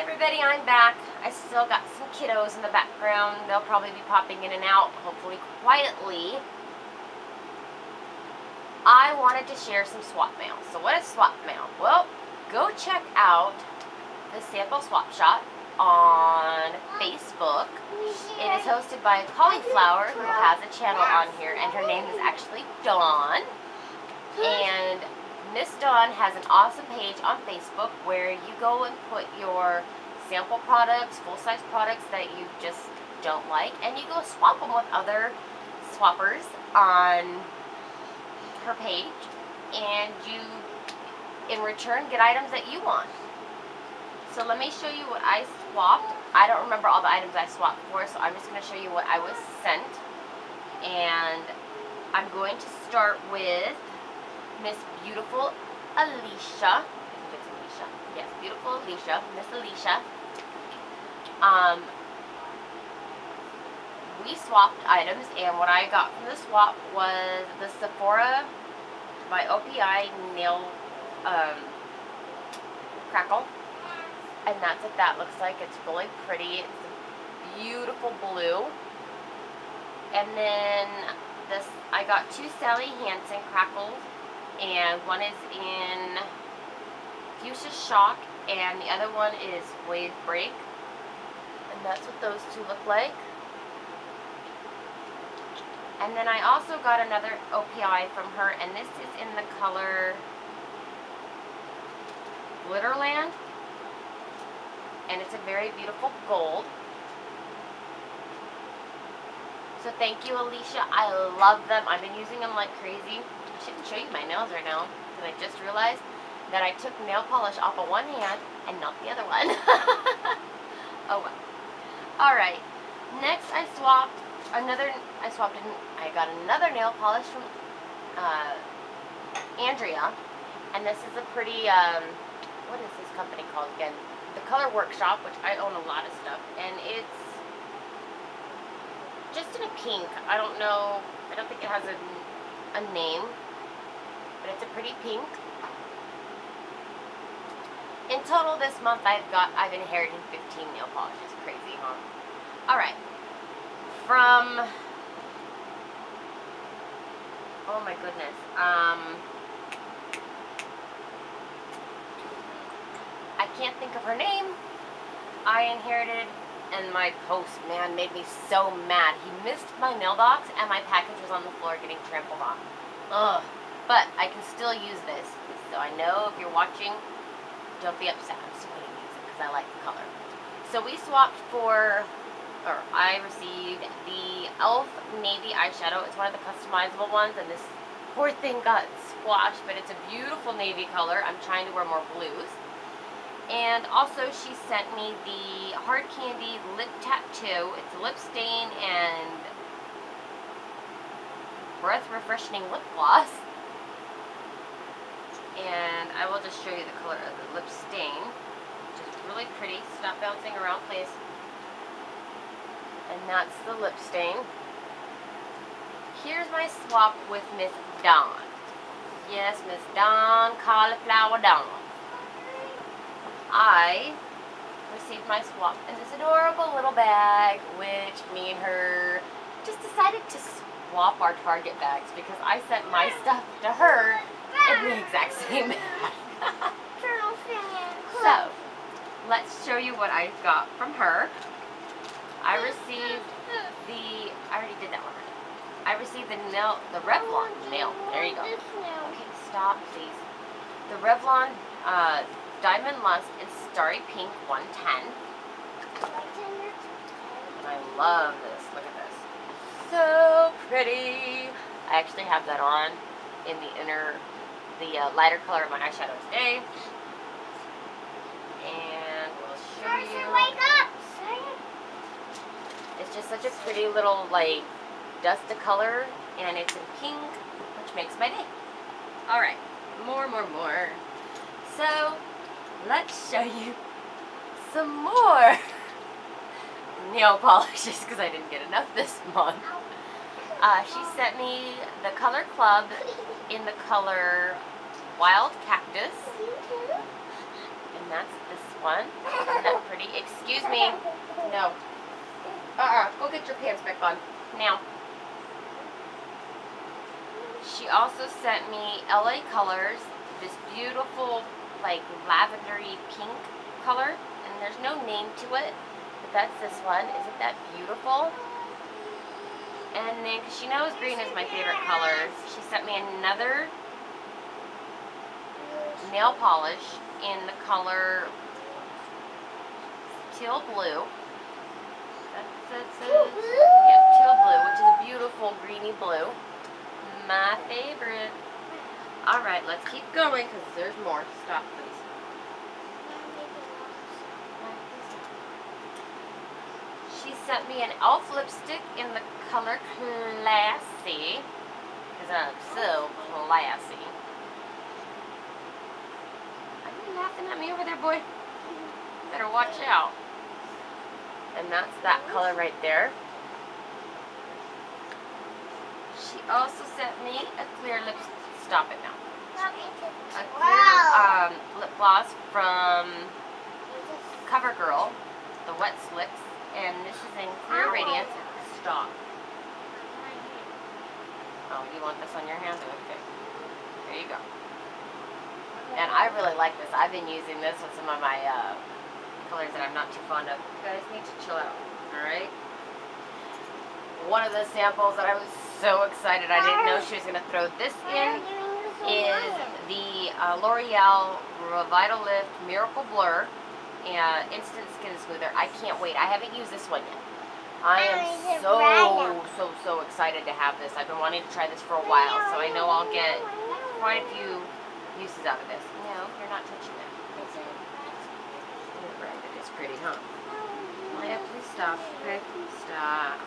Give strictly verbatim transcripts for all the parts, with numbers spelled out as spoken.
everybody, I'm back. I still got some kiddos in the background. They'll probably be popping in and out, hopefully quietly. I wanted to share some swap mail. So what is swap mail? Well, go check out the sample swap shop on Facebook. It is hosted by CholyFlower, who has a channel on here, and her name is actually Dawn. And Miss Dawn has an awesome page on Facebook where you go and put your sample products, full-size products that you just don't like, and you go swap them with other swappers on her page, and you, in return, get items that you want. So let me show you what I swapped. I don't remember all the items I swapped for, so I'm just going to show you what I was sent. And I'm going to start with Miss Beautiful Alicia. I think it's Alicia. Yes, Beautiful Alicia. Miss Alicia. Um, we swapped items, and what I got from the swap was the Sephora by O P I nail um, Crackle. And that's what that looks like. It's really pretty. It's a beautiful blue. And then this, I got two Sally Hansen Crackles. And one is in Fuchsia Shock, and the other one is Wave Break. And that's what those two look like. And then I also got another O P I from her, and this is in the color Glitterland. And it's a very beautiful gold. So thank you, Alicia. I love them. I've been using them like crazy. I shouldn't show you my nails right now, because I just realized that I took nail polish off of one hand and not the other one. Oh well. Alright. Next I swapped another, I swapped, an, I got another nail polish from uh, Andrea. And this is a pretty, um, what is this company called again? The Color Workshop, which I own a lot of stuff, and it's just in a pink. I don't know, I don't think it has a, a name, but it's a pretty pink. In total this month I've got, I've inherited fifteen nail polishes. Crazy, huh? Alright. From, oh my goodness, um, I can't think of her name. I inherited, and my postman made me so mad. He missed my mailbox, and my package was on the floor getting trampled on. Ugh. But I can still use this. So I know if you're watching, don't be upset. I'm still going to use it because I like the color. So we swapped for, or I received the E L F Navy eyeshadow. It's one of the customizable ones, and this poor thing got squashed, but it's a beautiful navy color. I'm trying to wear more blues. And also she sent me the Hard Candy Lip Tattoo. It's a lip stain and breath refreshing lip gloss. And I will just show you the color of the lip stain, which is really pretty. It's not bouncing around, please. And that's the lip stain. Here's my swap with Miss Dawn. Yes, Miss Dawn, CholyFlower Dawn. I received my swap in this adorable little bag, which me and her just decided to swap our Target bags because I sent my stuff to her in the exact same bag. So, let's show you what I got from her. I received the, I already did that one. I received the nail, the Revlon nail. There you go. Okay, stop, please. The Revlon, uh, Diamond Lust in Starry Pink one ten. And I love this. Look at this. So pretty. I actually have that on in the inner, the uh, lighter color of my eyeshadow today. And we'll show you. Wake up! It's just such a pretty little, like, dusty color. And it's in pink, which makes my day. Alright. More, more, more. So, let's show you some more nail polishes because I didn't get enough this month. Uh, she sent me the Color Club in the color Wild Cactus. And that's this one. Isn't that pretty? Excuse me. No. Uh-uh. Go get your pants back on. Now. She also sent me L A Colors, this beautiful, like, lavendery pink color. And there's no name to it, but that's this one. Isn't that beautiful? And then, because she knows green is my favorite color, she sent me another nail polish in the color Teal Blue. That's, that's, that's, yeah, Teal Blue, which is a beautiful greeny blue. My favorite. Alright, let's keep going because there's more. Stop, please. She sent me an E L F lipstick in the color Classy. Because I'm so classy. Are you laughing at me over there, boy? Better watch out. And that's that color right there. She also sent me a clear lip. Stop it now. A clear um, lip gloss from CoverGirl, the Wet Slicks, and this is in Clear Radiance. Stop. Oh, you want this on your hand? Okay. There you go. And I really like this. I've been using this with some of my uh, colors that I'm not too fond of. You guys need to chill out. Alright? One of the samples that I was so excited I didn't know she was going to throw this in is the uh, Loreal Revitalift Miracle Blur and Instant Skin Smoother. I can't wait. I haven't used this one yet. I am so, so, so excited to have this. I've been wanting to try this for a while, so I know I'll get quite a few uses out of this. No, you're not touching it. Right, it is pretty, huh? Leia, please stop. Okay, please stop.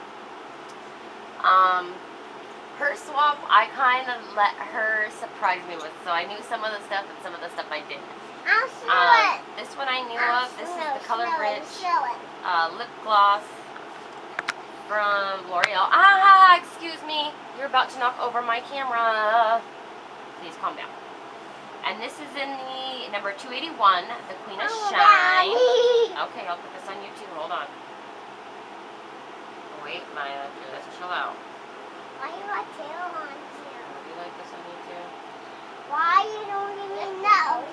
Um, her swap, I kind of let her surprise me with, so I knew some of the stuff and some of the stuff I didn't. I'll show um, it. This one I knew I'll of. This show is the it, Color show it, Rich show it. uh, lip gloss from Loreal. Ah, excuse me. You're about to knock over my camera. Please calm down. And this is in the number two eighty-one, the Queen of Oh, Shine. Daddy. Okay, I'll put this on you too. Hold on. Wait, Maya. Let's chill out. Why you got tail on you? Do you like this on you too? Why you don't even know?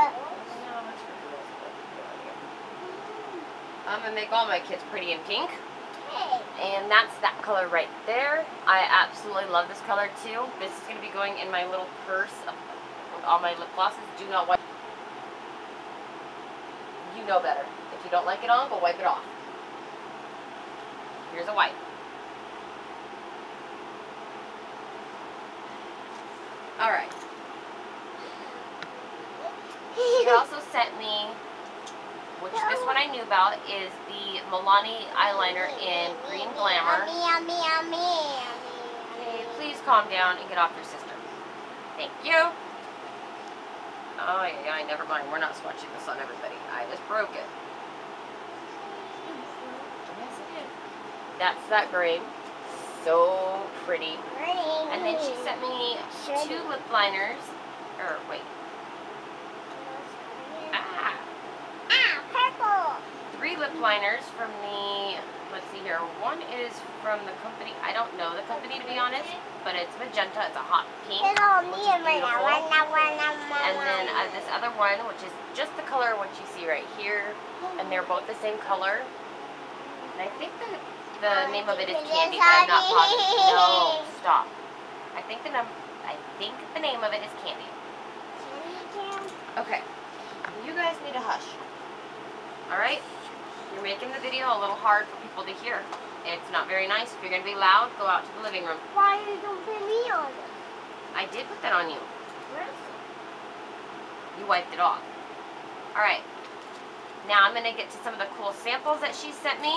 I'm going to make all my kids pretty in pink. Hey. And that's that color right there. I absolutely love this color too. This is going to be going in my little purse of, with all my lip glosses. Do not wipe. You know better. If you don't like it on, go wipe it off. Here's a wipe. Alright. She also sent me, which this one I knew about, is the Milani eyeliner in Green Glamour. Yummy, yummy, yummy. Okay, please calm down and get off your sister. Thank you. Oh, yeah, yeah, never mind. We're not swatching this on everybody. I just broke it. Yes, it is. That's that green. So pretty. Green. And then she sent me two lip liners. Or, wait. Ah. Ah, purple. Three lip liners from the, let's see here. One is from the company, I don't know the company to be honest, but it's magenta. It's a hot pink, Hello, which me is and right now. beautiful. Right now, right now, And then uh, this other one, which is just the color what you see right here, and they're both the same color. And I think the the name of it is Candy, but I'm not positive. No, stop. I think the num I think the name of it is Candy. Okay, you guys need to hush. All right, you're making the video a little hard for people to hear. It's not very nice. If you're gonna be loud, go out to the living room. Why you don't put me on it? I did put that on you. Where's it? You wiped it off. All right. Now I'm gonna get to some of the cool samples that she sent me.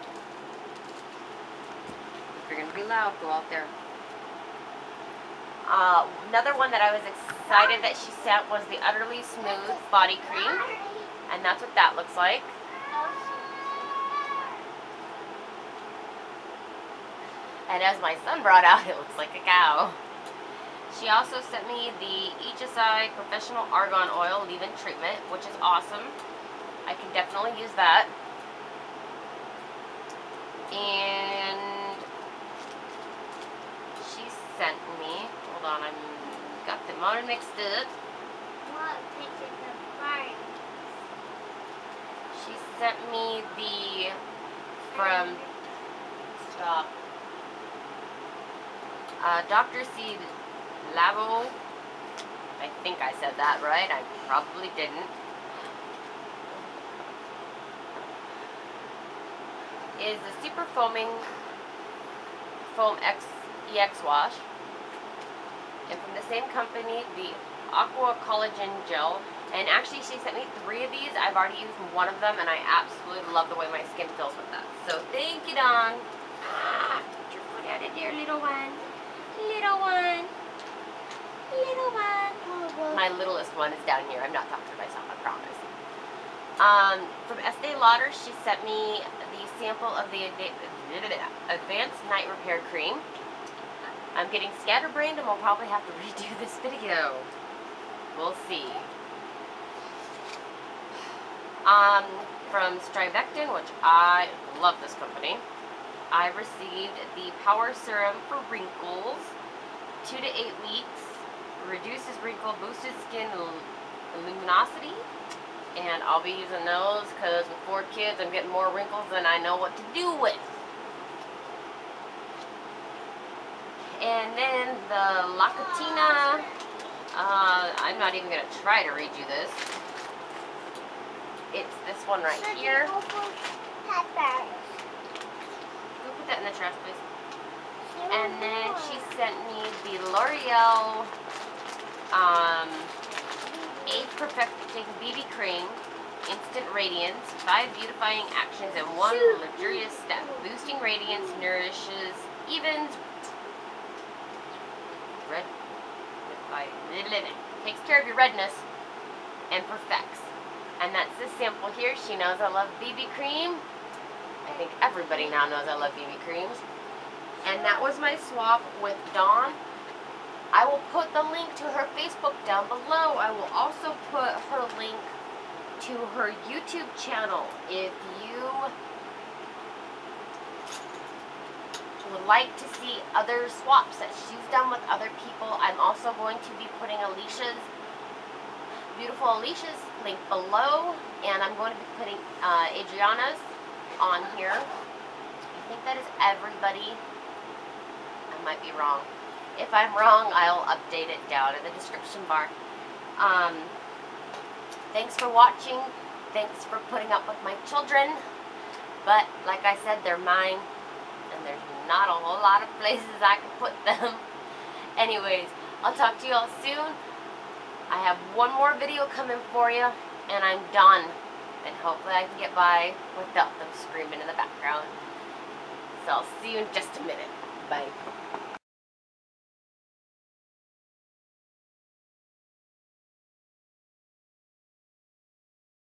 If you're gonna be loud, go out there. Uh, another one that I was excited that she sent was the Utterly Smooth Body Cream. And that's what that looks like. And as my son brought out, it looks like a cow. She also sent me the H S I Professional Argan Oil Leave-In Treatment, which is awesome. I can definitely use that. And she sent me, hold on, I'm got them all mixed up. What pictures of fire? She sent me the, from, stop, uh, Doctor C. Lavo, I think I said that right, I probably didn't, is the Super Foaming Foam X E X Wash, and from the same company, the Aqua Collagen Gel, and actually she sent me three of these. I've already used one of them, and I absolutely love the way my skin feels with that, so thank you, Dawn. Ah, get your foot out of there, little one, little one. Little one. My littlest one is down here. I'm not talking to myself, I promise. Um, from Estee Lauder, she sent me the sample of the Advanced Night Repair Cream. I'm getting scatterbrained and we'll probably have to redo this video. We'll see. Um, from Strivectin, which I love this company, I received the Power Serum for Wrinkles. Two to eight weeks. Reduces wrinkle, boosted skin luminosity, and I'll be using those because with four kids I'm getting more wrinkles than I know what to do with. And then the La Catina, uh, I'm not even going to try to read you this. It's this one right here. Go put that in the trash, please. And then she sent me the Loreal um, Age Perfecting B B Cream, Instant Radiance, five beautifying actions in one luxurious step. Boosting radiance, nourishes, evens, red, takes care of your redness, and perfects. And that's this sample here. She knows I love B B cream. I think everybody now knows I love B B creams. And that was my swap with Dawn. I will put the link to her Facebook down below. I will also put her link to her YouTube channel. If you would like to see other swaps that she's done with other people, I'm also going to be putting Alicia's, beautiful Alicia's link below. And I'm going to be putting uh, Adriana's on here. I think that is everybody. I might be wrong. If I'm wrong, I'll update it down in the description bar. Um, thanks for watching. Thanks for putting up with my children. But, like I said, they're mine. And there's not a whole lot of places I can put them. Anyways, I'll talk to you all soon. I have one more video coming for you. And I'm done. And hopefully I can get by without them screaming in the background. So I'll see you in just a minute. Bye.